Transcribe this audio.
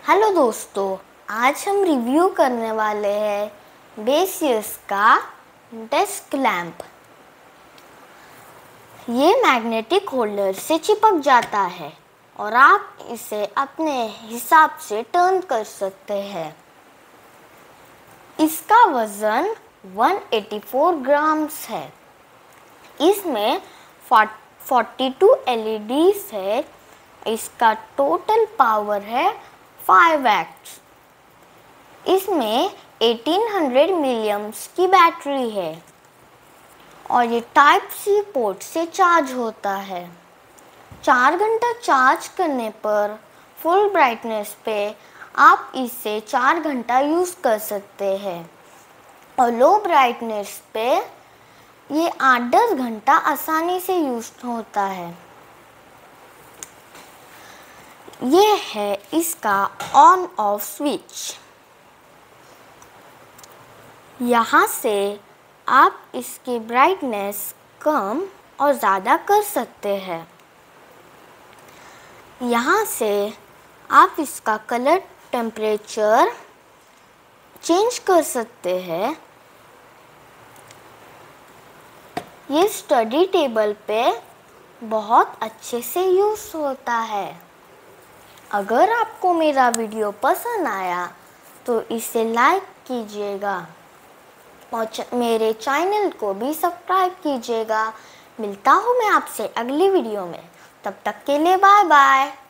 Hello दोस्तों, आज हम रिव्यू करने वाले हैं बेसियस का डेस्क लैंप। ये मैग्नेटिक होल्डर से चिपक जाता है और आप इसे अपने हिसाब से टर्न कर सकते हैं। इसका वज़न 184 ग्राम्स है। इसमें 42 LEDs है। इसका टोटल पावर है 5 वैट्स। इसमें 1800 मिलियम्स की बैटरी है और ये टाइप सी पोर्ट से चार्ज होता है। 4 घंटा चार्ज करने पर फुल ब्राइटनेस पे आप इसे 4 घंटा यूज़ कर सकते हैं और लो ब्राइटनेस पे ये 8-10 घंटा आसानी से यूज़ होता है। ये है इसका ऑन ऑफ स्विच। यहाँ से आप इसकी ब्राइटनेस कम और ज़्यादा कर सकते हैं। यहाँ से आप इसका कलर टेम्परेचर चेंज कर सकते हैं। ये स्टडी टेबल पे बहुत अच्छे से यूज़ होता है। अगर आपको मेरा वीडियो पसंद आया तो इसे लाइक कीजिएगा और मेरे चैनल को भी सब्सक्राइब कीजिएगा। मिलता हूँ मैं आपसे अगली वीडियो में। तब तक के लिए बाय बाय।